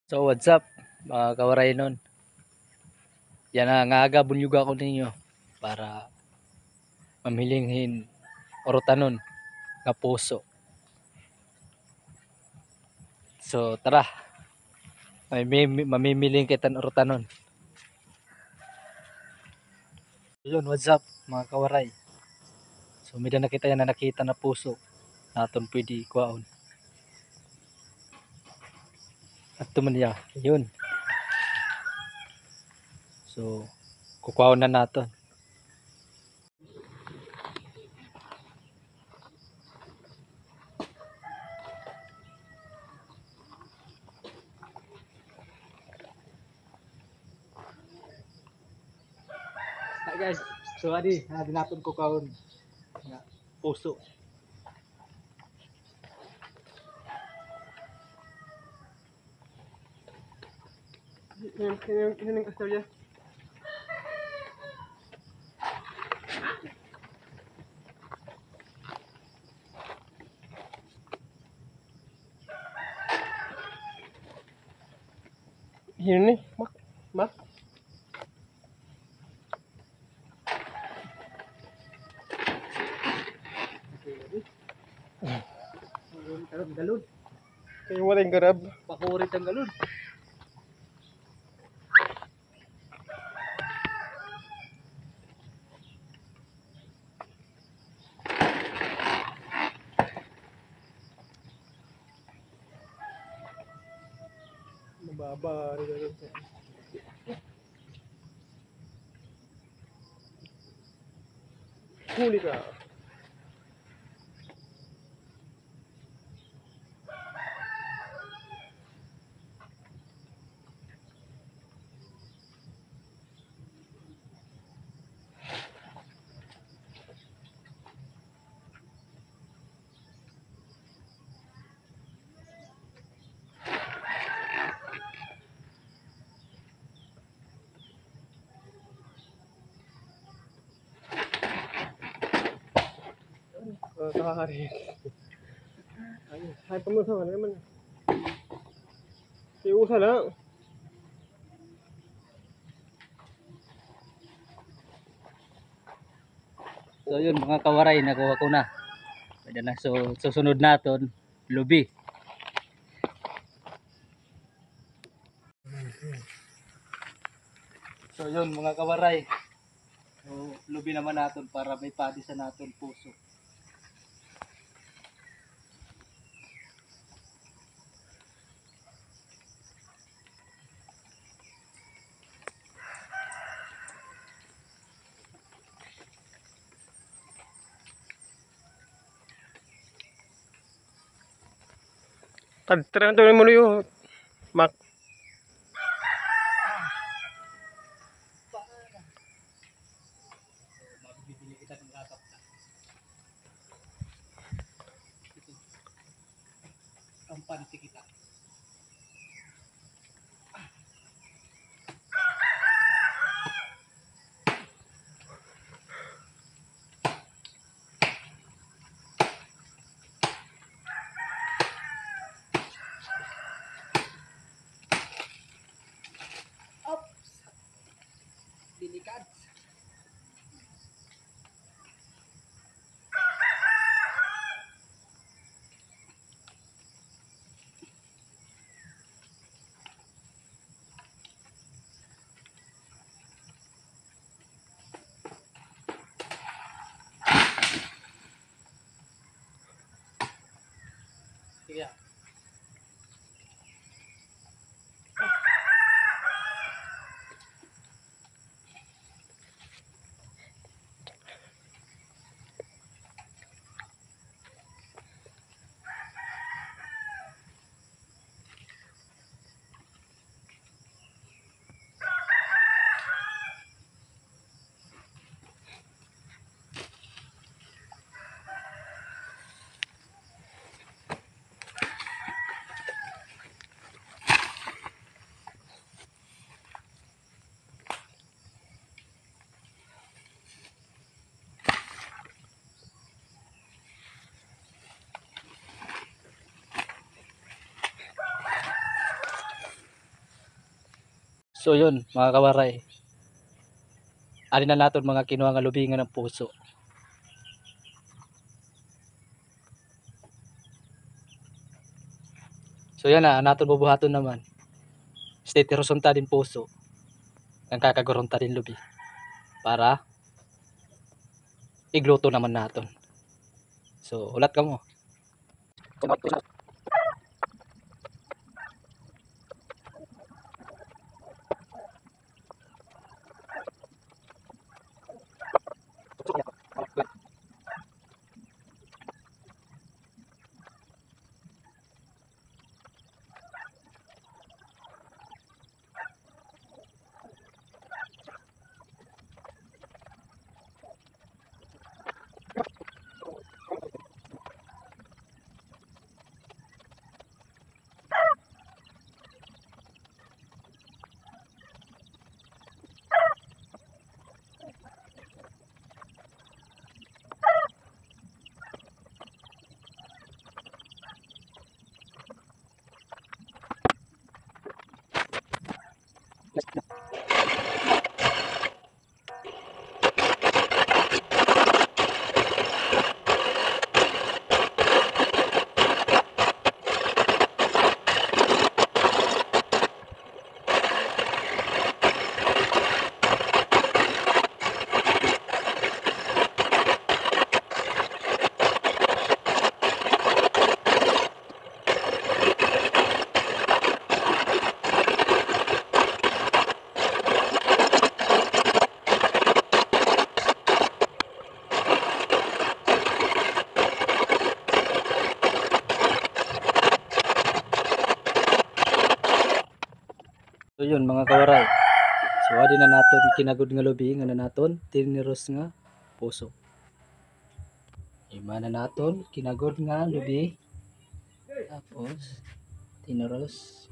So what's up mga kawaray nun? Yan na nga bunyug ako ninyo para mamilinghin orotanon nga puso. So tara, mamimiling kitan orotanon. Yun, what's up mga kawaray? So mida na kita yan na nakita na puso naton pwede kuhaon. At tuman ya, yun. So kukuhaon na naton. Hi guys, so adi, natin kukuhaon nga puso. Yan ang kasarya. Yan ni, mak. Galon. Kayo wala yung garab. Pakurit ang galon. Mababa. Huli ka. Nakakarin. Ayun, hay pa mo sa ano naman. Iusa lang. So yun mga kawaray, nakuha ko na. Pwede na. So susunod naton, lubi. So yun mga kawaray. So lubi naman naton para may padi sa naton puso. Tadtara na mo yun. Mak. Magbibili kita ng lakap na. Kampante kita. So yun mga kawaray. Ari na naton mga kinuha nga lubingan ng puso. So yan na naton bubuhaton naman. State horizontal din puso. Ang kakagurunta din lubi. Para igluto naman naton. So ulat ka mo. So yun mga kawaray. So adi na naton kinagod nga lubi nga na naton tiniros nga puso. Ima na naton kinagod nga lubi. Tapos tiniros